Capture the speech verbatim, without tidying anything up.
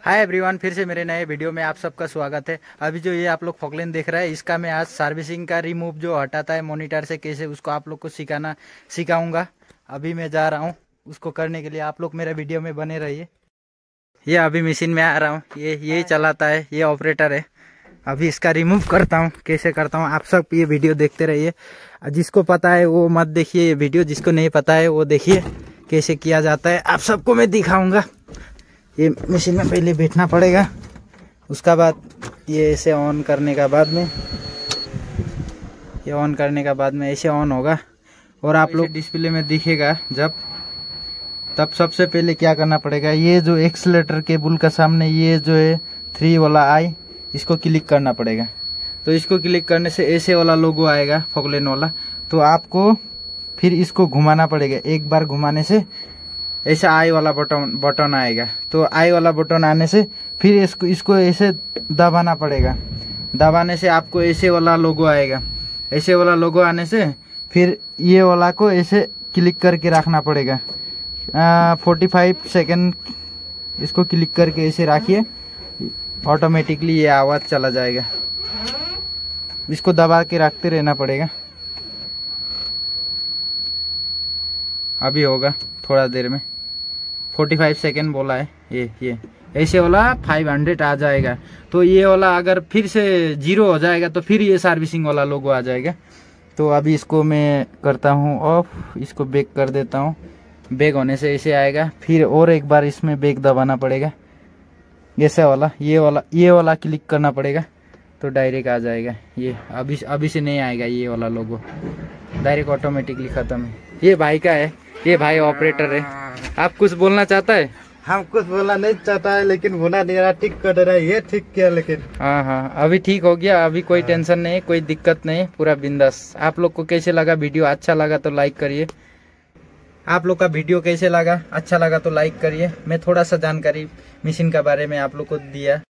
Hi everyone, फिर से मेरे नए वीडियो में आप सबका स्वागत है। अभी जो ये आप लोग फॉकलैंड देख रहे हैं, इसका मैं आज सर्विसिंग का रिमूव जो हटाता है मॉनिटर से कैसे, उसको आप लोग को सिखाना सिखाऊंगा। अभी मैं जा रहा हूँ उसको करने के लिए। आप लोग मेरे वीडियो में बने रहिए। ये अभी मशीन में आ रहा हूँ, ये यही चलाता है, ये ऑपरेटर है। अभी इसका रिमूव करता हूँ, कैसे करता हूँ आप सब ये वीडियो देखते रहिए। जिसको पता है वो मत देखिए ये वीडियो, जिसको नहीं पता है वो देखिए कैसे किया जाता है। आप सबको मैं दिखाऊंगा। ये मशीन में पहले बैठना पड़ेगा, उसका बाद ये ऐसे ऑन करने का बाद में ये ऑन करने का बाद में ऐसे ऑन होगा और आप लोग डिस्प्ले में दिखेगा जब, तब सबसे पहले क्या करना पड़ेगा, ये जो एक्सीलरेटर केबल का सामने ये जो है थ्री वाला आई, इसको क्लिक करना पड़ेगा। तो इसको क्लिक करने से ऐसे वाला लोगो आएगा फॉकलैंड वाला। तो आपको फिर इसको घुमाना पड़ेगा। एक बार घुमाने से ऐसा आई वाला बटन बटन आएगा। तो आई वाला बटन आने से फिर इसको इसको ऐसे दबाना पड़ेगा। दबाने से आपको ऐसे वाला लोगो आएगा। ऐसे वाला लोगो आने से फिर ये वाला को ऐसे क्लिक करके रखना पड़ेगा। फोर्टी फाइव सेकेंड इसको क्लिक करके ऐसे रखिए, ऑटोमेटिकली ये आवाज़ चला जाएगा। इसको दबा के रखते रहना पड़ेगा। अभी होगा थोड़ा देर में। फोर्टी फाइव सेकेंड बोला है। ये ये ऐसे वाला फाइव हंड्रेड आ जाएगा। तो ये वाला अगर फिर से जीरो हो जाएगा तो फिर ये सर्विसिंग वाला लोगो आ जाएगा। तो अभी इसको मैं करता हूँ ऑफ, इसको बैक कर देता हूँ। बैक होने से ऐसे आएगा। फिर और एक बार इसमें बैक दबाना पड़ेगा, ऐसा वाला ये वाला ये वाला क्लिक करना पड़ेगा तो डायरेक्ट आ जाएगा। ये अभी अभी से नहीं आएगा, ये वाला लोगो डायरेक्ट ऑटोमेटिकली ख़त्म है। ये भाई का है, ये भाई ऑपरेटर है। आप कुछ बोलना चाहता है? हम कुछ बोलना नहीं चाहता है, लेकिन होना नहीं रहा, ठीक कर रहा है। ये ठीक किया, लेकिन हाँ हाँ अभी ठीक हो गया। अभी कोई टेंशन नहीं, कोई दिक्कत नहीं, पूरा बिंदास। आप लोग को कैसे लगा वीडियो? अच्छा लगा तो लाइक करिए। आप लोग का वीडियो कैसे लगा? अच्छा लगा तो लाइक करिए। मैं थोड़ा सा जानकारी मशीन के बारे में आप लोग को दिया।